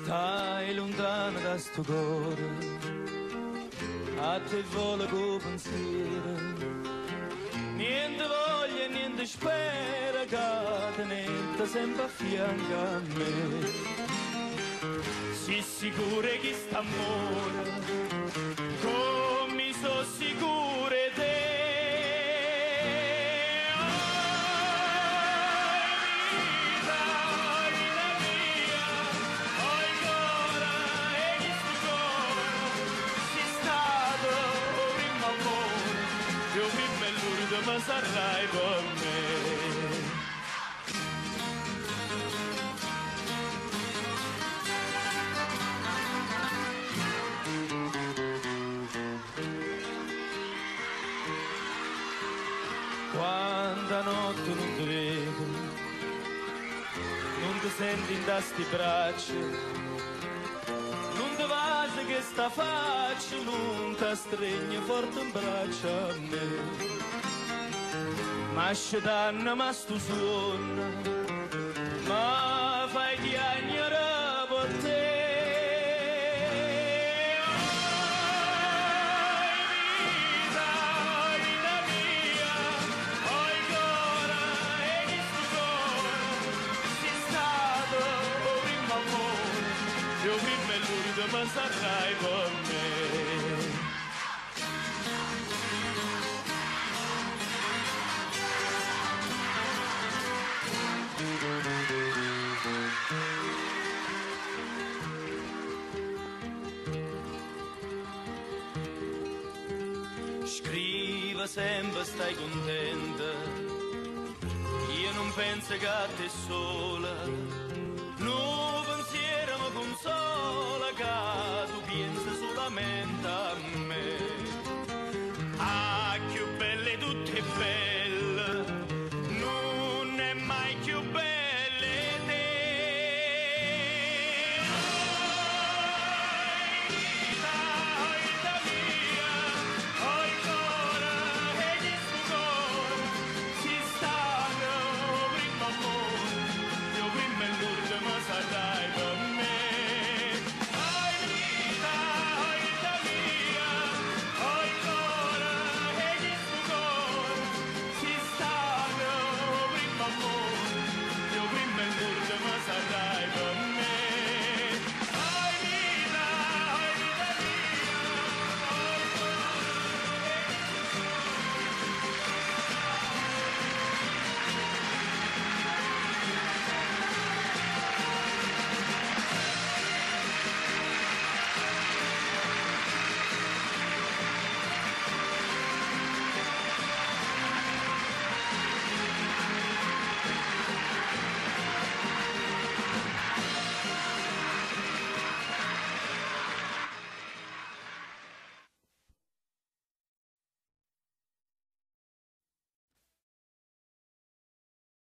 Stai lontano da sto cuore, a te vola con pensiero, niente voglia, niente spera, che tenete sempre a fianco a me. Si sicuro che sta amore, come so sicuro te. Ma sarai con me. Quanta notte non ti vedo, non ti senti in sti braccia, non ti vasi che sta faccia, non ti stringe forte in braccia a me. Ma scetanna, ma stu suono, ma fai chiagnare per te. Oi vita mia, oi cuore, e che stu cuore, sei stato il primo amore, io prima e l'ultimo ma sarai con me. Scriva sempre stai contenta, io non penso che a te sola, no pensiero mi consola che tu pensi solamente a me.